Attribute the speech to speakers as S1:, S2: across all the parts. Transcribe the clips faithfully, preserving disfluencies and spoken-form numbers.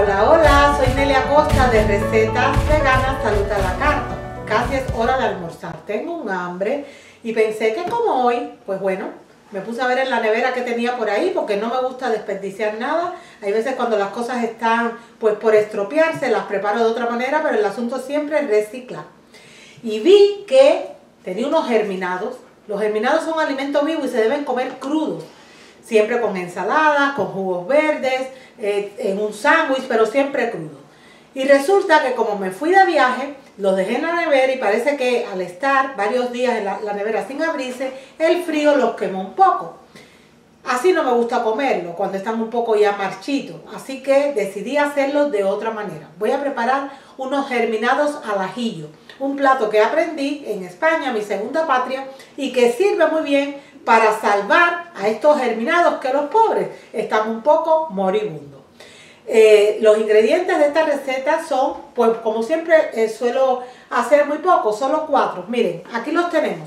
S1: Hola, hola, soy Nelia Costa de Recetas Veganas Salud a la Carta. Casi es hora de almorzar, tengo un hambre y pensé que como hoy, pues bueno, me puse a ver en la nevera que tenía por ahí porque no me gusta desperdiciar nada. Hay veces cuando las cosas están pues por estropearse, las preparo de otra manera, pero el asunto siempre es reciclar. Y vi que tenía unos germinados. Los germinados son alimentos vivos y se deben comer crudos. Siempre con ensaladas, con jugos verdes, eh, en un sándwich, pero siempre crudo. Y resulta que como me fui de viaje, los dejé en la nevera y parece que al estar varios días en la, la nevera sin abrirse, el frío los quemó un poco. Así no me gusta comerlo, cuando están un poco ya marchitos. Así que decidí hacerlo de otra manera. Voy a preparar unos germinados al ajillo. Un plato que aprendí en España, mi segunda patria, y que sirve muy bien para salvar a estos germinados que los pobres están un poco moribundos. Eh, los ingredientes de esta receta son, pues como siempre eh, suelo hacer muy pocos, solo cuatro. Miren, aquí los tenemos.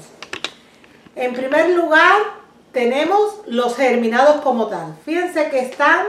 S1: En primer lugar tenemos los germinados como tal. Fíjense que están,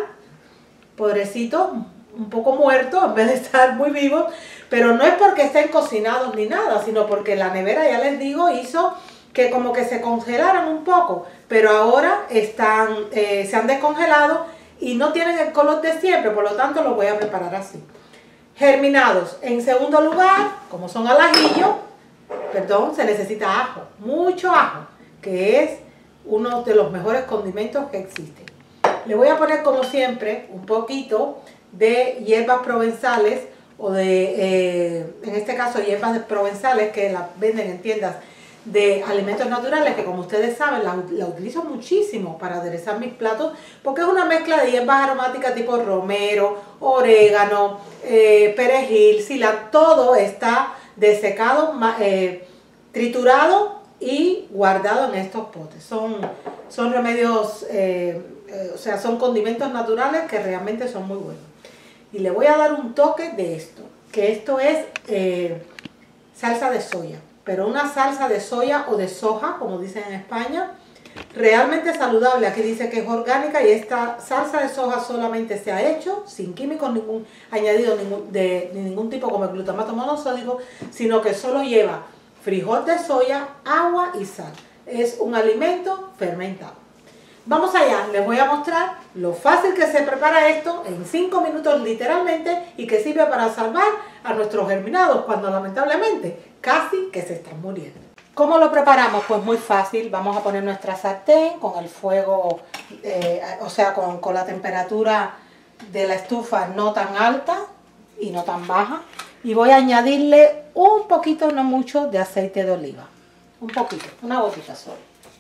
S1: pobrecitos, un poco muertos en vez de estar muy vivos, pero no es porque estén cocinados ni nada, sino porque la nevera, ya les digo, hizo que como que se congelaran un poco, pero ahora están, eh, se han descongelado y no tienen el color de siempre, por lo tanto los voy a preparar así. Germinados. En segundo lugar, como son al ajillo, perdón, se necesita ajo, mucho ajo, que es uno de los mejores condimentos que existen. Le voy a poner como siempre un poquito de hierbas provenzales o de, eh, en este caso hierbas provenzales que las venden en tiendas de alimentos naturales, que como ustedes saben la, la utilizo muchísimo para aderezar mis platos porque es una mezcla de hierbas aromáticas tipo romero, orégano, eh, perejil, cilantro, todo está desecado, eh, triturado y guardado en estos potes. Son, son remedios, eh, eh, o sea, son condimentos naturales que realmente son muy buenos. Y le voy a dar un toque de esto, que esto es eh, salsa de soya, pero una salsa de soya o de soja, como dicen en España, realmente saludable. Aquí dice que es orgánica y esta salsa de soja solamente se ha hecho sin químicos ningún añadido ningún, de, de ningún tipo como el glutamato monosódico, sino que solo lleva frijol de soya, agua y sal. Es un alimento fermentado. Vamos allá, les voy a mostrar lo fácil que se prepara esto en cinco minutos literalmente y que sirve para salvar a nuestros germinados cuando lamentablemente casi que se están muriendo. ¿Cómo lo preparamos? Pues muy fácil. Vamos a poner nuestra sartén con el fuego, eh, o sea, con, con la temperatura de la estufa no tan alta y no tan baja. Y voy a añadirle un poquito, no mucho, de aceite de oliva. Un poquito, una gotita solo.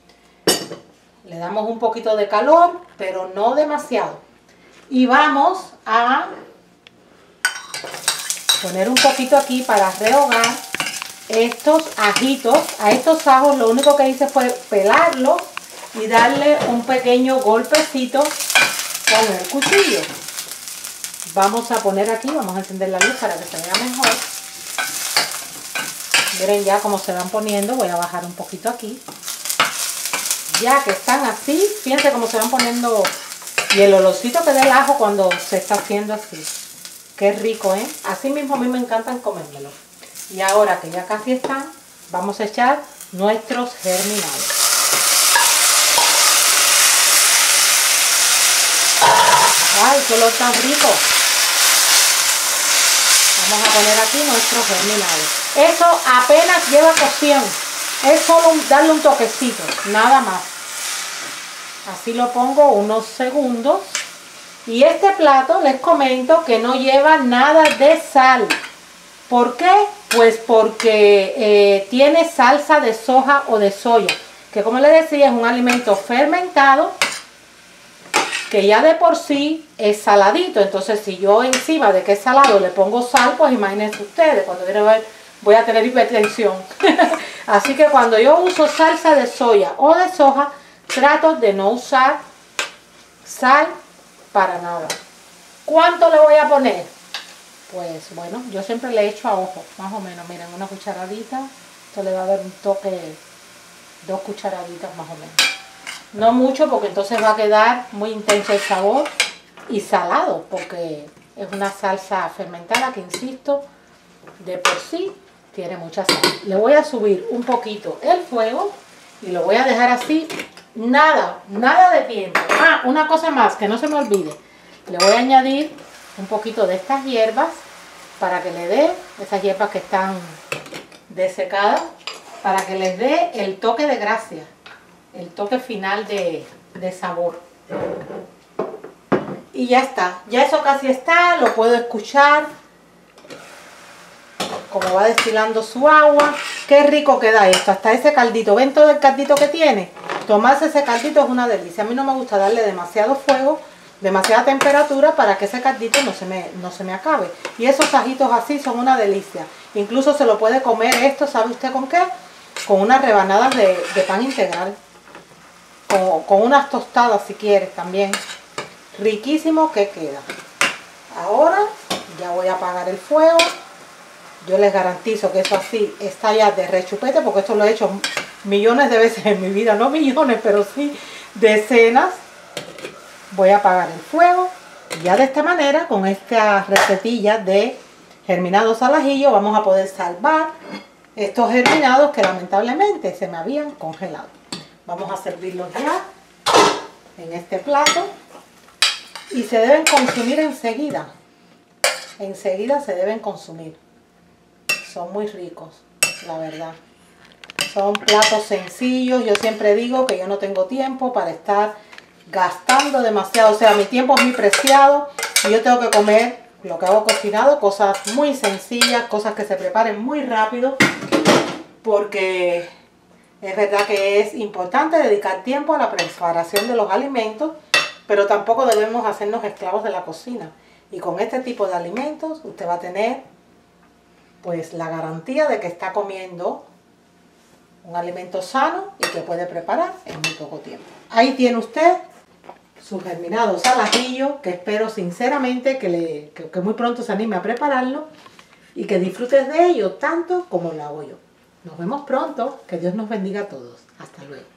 S1: Le damos un poquito de calor, pero no demasiado. Y vamos a poner un poquito aquí para rehogar estos ajitos. A estos ajos lo único que hice fue pelarlos y darle un pequeño golpecito con el cuchillo. Vamos a poner aquí, vamos a encender la luz para que se vea mejor. Miren ya cómo se van poniendo, voy a bajar un poquito aquí. Ya que están así, fíjense cómo se van poniendo y el olorcito que da el ajo cuando se está haciendo así. Qué rico, ¿eh? Así mismo a mí me encantan comérmelo. Y ahora que ya casi están, vamos a echar nuestros germinados. ¡Ay, qué olor tan rico! Vamos a poner aquí nuestros germinados. Eso apenas lleva cocción. Es solo darle un toquecito, nada más. Así lo pongo unos segundos. Y este plato les comento que no lleva nada de sal. ¿Por qué? Pues porque eh, tiene salsa de soja o de soya, que como les decía es un alimento fermentado que ya de por sí es saladito. Entonces si yo encima de que es salado le pongo sal, pues imagínense ustedes, cuando viene a ver voy a tener hipertensión. Así que cuando yo uso salsa de soya o de soja, trato de no usar sal para nada. ¿Cuánto le voy a poner? Pues bueno, yo siempre le echo a ojo, más o menos, miren, una cucharadita. Esto le va a dar un toque, dos cucharaditas más o menos. No mucho porque entonces va a quedar muy intenso el sabor y salado, porque Es una salsa fermentada que, insisto, de por sí tiene mucha sal. Le voy a subir un poquito el fuego y lo voy a dejar así, nada, nada de tiempo. Ah, una cosa más, que no se me olvide. Le voy a añadir un poquito de estas hierbas para que le dé, esas hierbas que están desecadas, para que les dé el toque de gracia, el toque final de, de sabor. Y ya está, ya eso casi está, lo puedo escuchar como va destilando su agua. Qué rico queda esto, hasta ese caldito. ¿Ven todo el caldito que tiene? Tomarse ese caldito es una delicia. A mí no me gusta darle demasiado fuego, demasiada temperatura, para que ese caldito no se me, no se me acabe. Y esos ajitos así son una delicia. Incluso se lo puede comer esto, ¿sabe usted con qué? Con unas rebanadas de, de pan integral. Con, con unas tostadas si quieres también. Riquísimo que queda. Ahora ya voy a apagar el fuego. Yo les garantizo que eso así está ya de rechupete, porque esto lo he hecho millones de veces en mi vida. No millones, pero sí decenas. Voy a apagar el fuego. Y ya de esta manera, con esta recetilla de germinados al ajillo, vamos a poder salvar estos germinados que lamentablemente se me habían congelado. Vamos a servirlos ya en este plato. Y se deben consumir enseguida. Enseguida se deben consumir. Son muy ricos, la verdad. Son platos sencillos. Yo siempre digo que yo no tengo tiempo para estar gastando demasiado. O sea, mi tiempo es muy preciado y yo tengo que comer lo que hago cocinado, cosas muy sencillas, cosas que se preparen muy rápido, porque es verdad que es importante dedicar tiempo a la preparación de los alimentos, pero tampoco debemos hacernos esclavos de la cocina. Y con este tipo de alimentos usted va a tener pues la garantía de que está comiendo un alimento sano y que puede preparar en muy poco tiempo. Ahí tiene usted sus germinados al ajillo, que espero sinceramente que, le, que, que muy pronto se anime a prepararlo y que disfrutes de ello tanto como lo hago yo. Nos vemos pronto, que Dios nos bendiga a todos. Hasta luego.